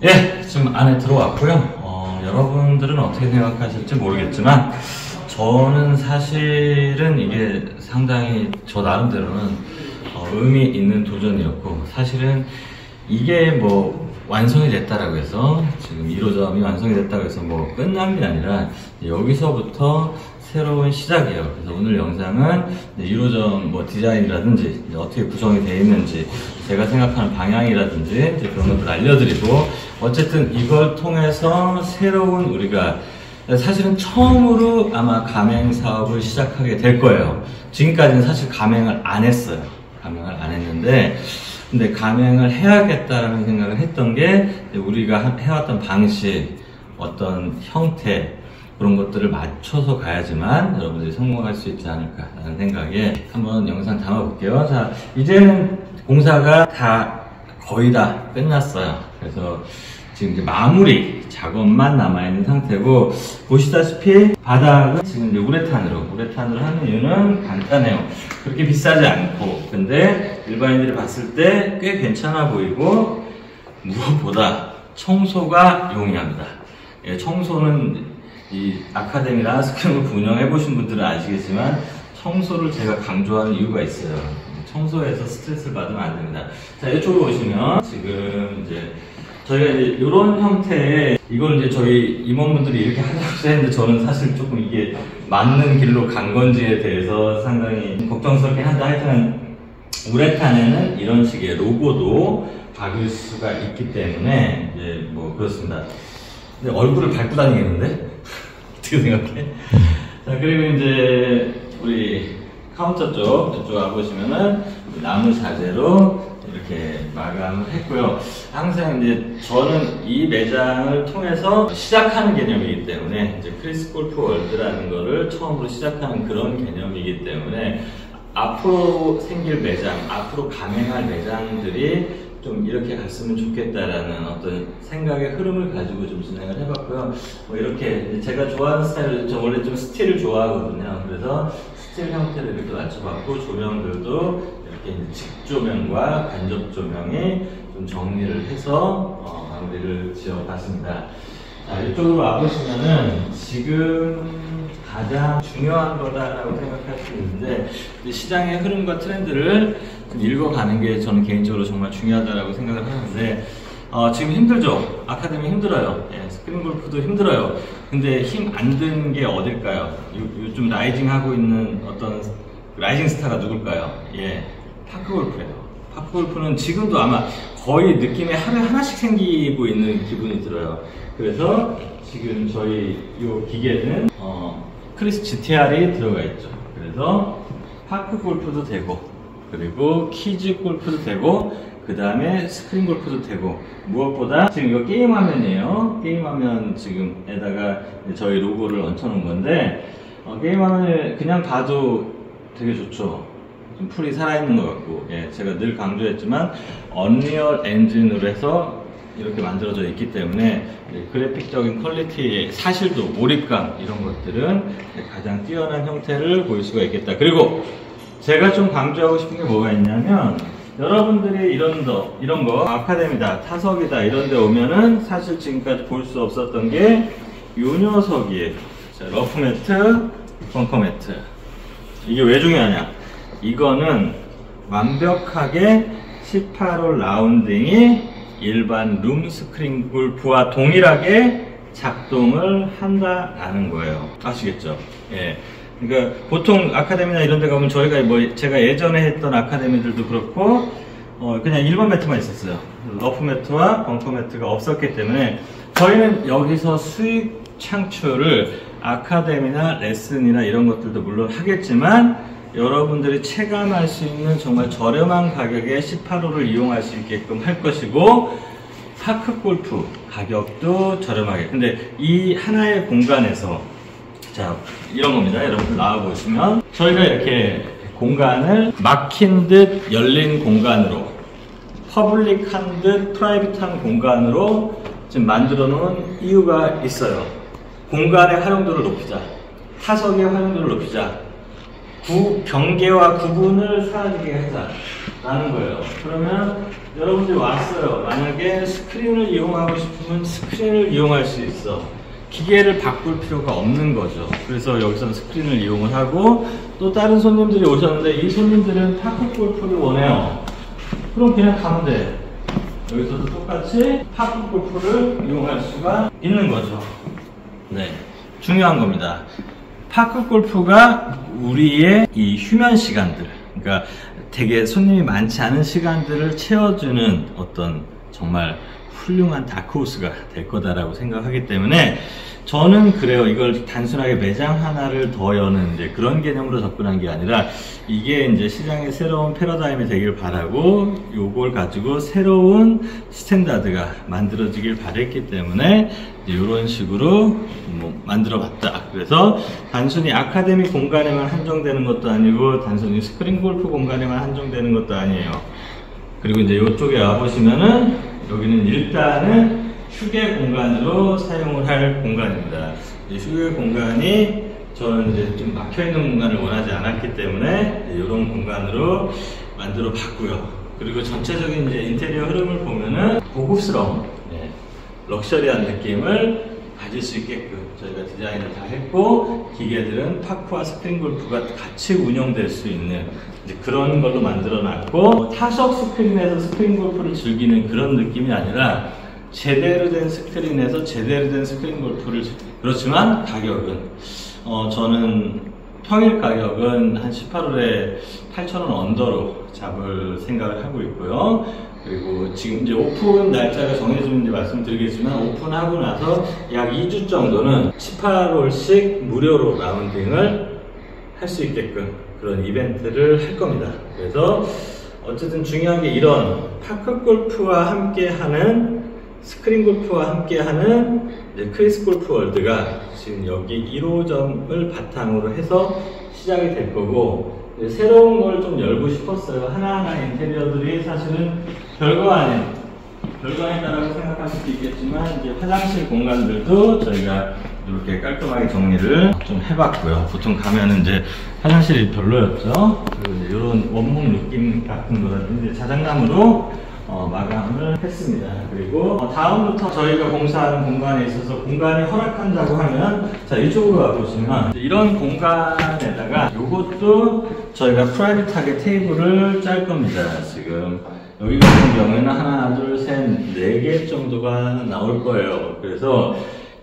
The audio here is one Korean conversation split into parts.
예, 지금 안에 들어왔고요. 여러분들은 어떻게 생각하실지 모르겠지만 저는 사실은 이게 상당히 저 나름대로는 의미 있는 도전이었고, 사실은 이게 뭐 완성이 됐다라고 해서 지금 1호점이 완성이 됐다고 해서 뭐 끝난 게 아니라 여기서부터 새로운 시작이에요. 그래서 오늘 영상은 1호점 뭐 디자인이라든지 어떻게 구성이 되어 있는지, 제가 생각하는 방향이라든지 그런 것들 알려드리고, 어쨌든 이걸 통해서 새로운 우리가 사실은 처음으로 아마 가맹 사업을 시작하게 될 거예요. 지금까지는 사실 가맹을 안 했어요. 가맹을 안 했는데, 근데 가맹을 해야겠다라는 생각을 했던 게 우리가 해왔던 방식, 어떤 형태, 그런 것들을 맞춰서 가야지만 여러분들이 성공할 수 있지 않을까라는 생각에 한번 영상 담아볼게요. 자, 이제는 공사가 거의 다 끝났어요. 그래서 지금 이제 마무리 작업만 남아있는 상태고, 보시다시피 바닥은 지금 이제 우레탄으로 하는 이유는 간단해요. 그렇게 비싸지 않고, 근데 일반인들이 봤을 때 꽤 괜찮아 보이고, 무엇보다 청소가 용이합니다. 예, 청소는 이 아카데미나 스크린골프 운영해보신 분들은 아시겠지만 청소를 제가 강조하는 이유가 있어요. 청소에서 스트레스를 받으면 안 됩니다. 자, 이쪽으로 오시면 지금 이제 저희가 이제 이런 형태의, 이걸 이제 저희 임원분들이 이렇게 하자고 했는데 저는 사실 조금 이게 맞는 길로 간 건지에 대해서 상당히 걱정스럽긴 한데, 하여튼 우레탄에는 이런 식의 로고도 박을 수가 있기 때문에 이제 뭐 그렇습니다. 근데 얼굴을 밟고 다니겠는데? 어떻게 생각해? 자, 그리고 이제 우리 카운터 이쪽 와보시면은 나무 자재로 이렇게 마감을 했고요. 항상 이제 저는 이 매장을 통해서 시작하는 개념이기 때문에, 이제 크리스 골프 월드라는 거를 처음으로 시작하는 그런 개념이기 때문에, 앞으로 생길 매장, 앞으로 가맹할 매장들이 좀 이렇게 갔으면 좋겠다라는 어떤 생각의 흐름을 가지고 좀 진행을 해봤고요. 뭐 이렇게 제가 좋아하는 스타일을, 저 원래 좀 스틸을 좋아하거든요. 그래서 스틸 형태를 이렇게 맞춰봤고, 조명들도 이렇게 직조명과 간접 조명이 좀 정리를 해서 마무리를 지어봤습니다. 자, 이쪽으로 와보시면은 지금 가장 중요한 거다라고 생각할 수 있는데, 시장의 흐름과 트렌드를 좀 읽어가는 게 저는 개인적으로 정말 중요하다라고 생각을 하는데, 지금 힘들죠? 아카데미 힘들어요. 예, 스크린골프도 힘들어요. 근데 힘 안 든 게 어딜까요? 요즘 라이징 하고 있는 어떤 라이징 스타가 누굴까요? 예, 파크골프예요. 파크골프는 지금도 아마 거의 느낌에 하루에 하나씩 생기고 있는 기분이 들어요. 그래서 지금 저희 이 기계는 크리스 GTR이 들어가 있죠. 그래서 파크 골프도 되고, 그리고 키즈 골프도 되고, 그 다음에 스크린 골프도 되고, 무엇보다 지금 이거 게임 화면이에요. 게임 화면 지금에다가 저희 로고를 얹혀놓은 건데, 게임 화면을 그냥 봐도 되게 좋죠. 좀 풀이 살아있는 것 같고, 예, 제가 늘 강조했지만 언리얼 엔진으로 해서 이렇게 만들어져 있기 때문에 그래픽적인 퀄리티, 사실도, 몰입감, 이런 것들은 가장 뛰어난 형태를 보일 수가 있겠다. 그리고 제가 좀 강조하고 싶은 게 뭐가 있냐면, 여러분들이 이런 거 아카데미다, 타석이다 이런 데 오면은 사실 지금까지 볼 수 없었던 게 이 녀석이에요. 자, 러프 매트, 벙커 매트. 이게 왜 중요하냐? 이거는 완벽하게 18홀 라운딩이 일반 룸 스크린 골프와 동일하게 작동을 한다라는 거예요. 아시겠죠? 예. 그러니까 보통 아카데미나 이런 데 가면 저희가 제가 예전에 했던 아카데미들도 그렇고, 그냥 일반 매트만 있었어요. 러프 매트와 벙커 매트가 없었기 때문에 저희는 여기서 수익 창출을 아카데미나 레슨이나 이런 것들도 물론 하겠지만, 여러분들이 체감할 수 있는 정말 저렴한 가격에 18홀을 이용할 수 있게끔 할 것이고, 파크 골프 가격도 저렴하게. 근데 이 하나의 공간에서, 자, 이런 겁니다. 여러분들 나와보시면 저희가 이렇게 공간을 막힌 듯 열린 공간으로, 퍼블릭한 듯 프라이빗한 공간으로 지금 만들어 놓은 이유가 있어요. 공간의 활용도를 높이자, 타석의 활용도를 높이자, 경계와 구분을 사라지게 하자. 라는 거예요. 그러면 여러분들이 왔어요. 만약에 스크린을 이용하고 싶으면 스크린을 이용할 수 있어. 기계를 바꿀 필요가 없는 거죠. 그래서 여기서는 스크린을 이용을 하고, 또 다른 손님들이 오셨는데 이 손님들은 파크 골프를 원해요. 그럼 그냥 가면 돼. 여기서도 똑같이 파크 골프를 이용할 수가 있는 거죠. 네, 중요한 겁니다. 파크 골프가 우리의 이 휴면 시간들, 그러니까 되게 손님이 많지 않은 시간들을 채워주는 어떤 정말 훌륭한 다크호스가 될 거다라고 생각하기 때문에 저는 그래요. 이걸 단순하게 매장 하나를 더 여는 이제 그런 개념으로 접근한 게 아니라 이게 이제 시장의 새로운 패러다임이 되길 바라고 요걸 가지고 새로운 스탠다드가 만들어지길 바랬기 때문에 이런 식으로 만들어 봤다. 그래서 단순히 아카데미 공간에만 한정되는 것도 아니고 단순히 스크린 골프 공간에만 한정되는 것도 아니에요. 그리고 이제 이쪽에 와보시면은 여기는 일단은 휴게 공간으로 사용을 할 공간입니다. 이 휴게 공간이 저는 이제 좀 막혀있는 공간을 원하지 않았기 때문에 이런 공간으로 만들어 봤고요. 그리고 전체적인 이제 인테리어 흐름을 보면은 고급스러운, 럭셔리한 느낌을 가질 수 있게끔 저희가 디자인을 다 했고, 기계들은 파크와 스크린 골프가 같이 운영될 수 있는 이제 그런 걸로 만들어 놨고, 타석 스크린에서 스크린 골프를 즐기는 그런 느낌이 아니라 제대로 된 스크린에서 제대로 된 스크린 골프를 그렇지만 가격은 저는 평일 가격은 한 18홀에 8,000원 언더로 잡을 생각을 하고 있고요. 그리고 지금 이제 오픈 날짜가 정해지는지 말씀드리겠지만, 오픈하고 나서 약 2주 정도는 18홀씩 무료로 라운딩을 할 수 있게끔 그런 이벤트를 할 겁니다. 그래서 어쨌든 중요한 게 이런 파크 골프와 함께 하는, 스크린 골프와 함께 하는 크리스 골프 월드가 지금 여기 1호점을 바탕으로 해서 시작이 될 거고, 새로운 걸 좀 열고 싶었어요. 하나하나 인테리어들이 사실은 별거 아니다라고 생각할 수도 있겠지만, 이제 화장실 공간들도 저희가 이렇게 깔끔하게 정리를 좀 해봤고요. 보통 가면은 이제 화장실이 별로였죠. 그리고 이제 이런 원목 느낌 같은 거라든지 자작나무로 마감을 했습니다. 그리고 다음부터 저희가 공사하는 공간에 있어서 공간이 허락한다고 하면, 자, 이쪽으로 와보시면 이런 공간에다가 이것도 저희가 프라이빗하게 테이블을 짤 겁니다. 지금 여기 같은 경우에는 하나, 둘, 셋, 4개 정도가 나올 거예요. 그래서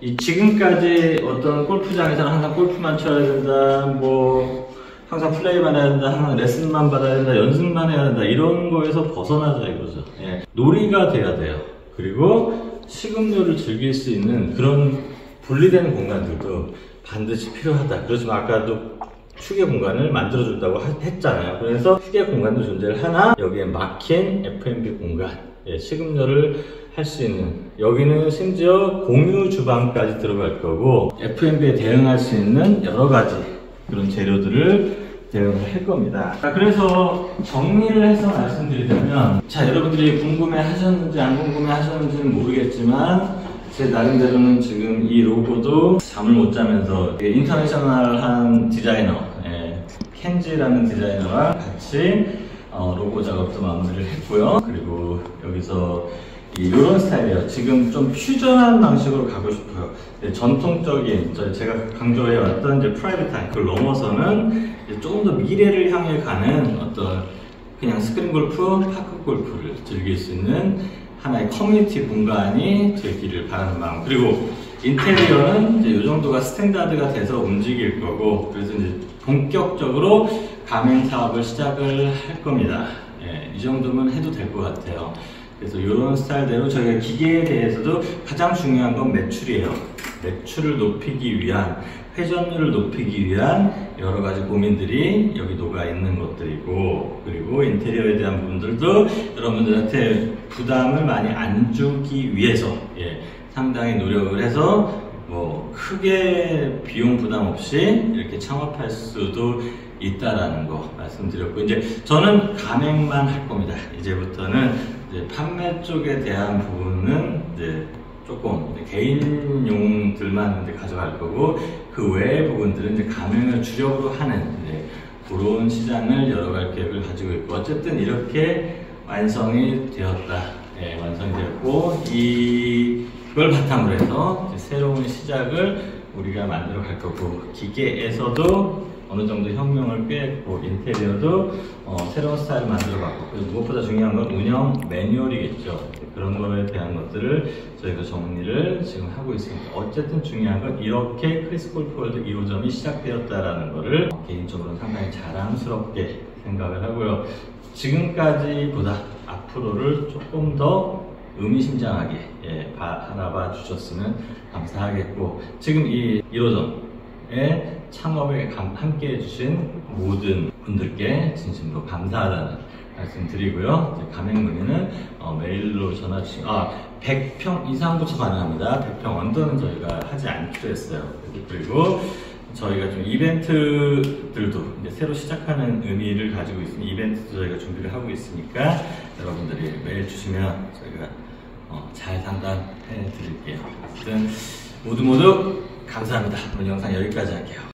지금까지 어떤 골프장에서는 항상 골프만 쳐야 된다, 항상 플레이만 해야 된다, 항상 레슨만 받아야 된다, 연습만 해야 된다, 이런 거에서 벗어나자 이거죠. 놀이가 돼야 돼요. 그리고 식음료를 즐길 수 있는 그런 분리되는 공간들도 반드시 필요하다. 그렇지만 아까도 휴게 공간을 만들어준다고 했잖아요. 그래서 휴게 공간도 존재를 하나, 여기에 막힌 F&B 공간, 식음료를 할 수 있는, 여기는 심지어 공유 주방까지 들어갈 거고, F&B에 대응할 수 있는 여러 가지 그런 재료들을 대응을 할 겁니다. 자, 그래서 정리를 해서 말씀드리자면, 자, 여러분들이 궁금해 하셨는지 안 궁금해 하셨는지는 모르겠지만, 제 나름대로는 지금 이 로고도 잠을 못 자면서 인터내셔널한 디자이너, 켄지라는 디자이너와 같이 로고 작업도 마무리를 했고요. 그리고 여기서 이런 스타일이에요. 지금 좀 퓨전한 방식으로 가고 싶어요. 전통적인, 제가 강조해왔던 이제 프라이빗한, 그걸 넘어서는 조금 더 미래를 향해 가는 어떤 그냥 스크린 골프, 파크 골프를 즐길 수 있는 하나의 커뮤니티 공간이 되기를 바라는 마음. 그리고 인테리어는 이제 이 정도가 스탠다드가 돼서 움직일 거고, 그래서 이제 본격적으로 가맹 사업을 시작을 할 겁니다. 이 정도면 해도 될 것 같아요. 그래서 이런 스타일대로 저희가 기계에 대해서도 가장 중요한 건 매출이에요. 매출을 높이기 위한, 회전율을 높이기 위한 여러 가지 고민들이 여기 녹아 있는 것들이고, 그리고 인테리어에 대한 부분들도 여러분들한테 부담을 많이 안 주기 위해서 상당히 노력을 해서 크게 비용 부담 없이 이렇게 창업할 수도 있다라는 거 말씀드렸고, 이제 저는 가맹만 할 겁니다. 이제부터는 이제 판매 쪽에 대한 부분은 이제 조금 개인용들만 이제 가져갈 거고, 그 외의 부분들은 이제 가맹을 주력으로 하는 그런 시장을 열어갈 계획을 가지고 있고, 어쨌든 이렇게 완성이 되었다. 예, 완성이 되었고, 이걸 바탕으로 해서 이제 새로운 시작을 우리가 만들어 갈 거고, 기계에서도 어느 정도 혁명을 꾀했고, 인테리어도 새로운 스타일을 만들어 봤고, 그리고 무엇보다 중요한 건 운영 매뉴얼이겠죠. 그런 거에 대한 것들을 저희가 정리를 지금 하고 있습니다. 어쨌든 중요한 건 이렇게 크리스 골프월드 2호점이 시작되었다라는 거를 개인적으로는 상당히 자랑스럽게 생각을 하고요. 지금까지보다 앞으로를 조금 더 의미심장하게 바라봐 주셨으면 감사하겠고, 지금 이 1호점의 창업에 함께 해주신 모든 분들께 진심으로 감사하다는 말씀 드리고요. 가맹 문의는 메일로 전화 주시면 100평 이상부터 가능합니다. 100평 언더는 저희가 하지 않기로 했어요. 그리고 저희가 좀 이벤트들도 이제 새로 시작하는 의미를 가지고 있으니 이벤트도 저희가 준비를 하고 있으니까 여러분들이 메일 주시면 저희가 잘 상담해 드릴게요. 아무튼 모두 감사합니다. 오늘 영상 여기까지 할게요.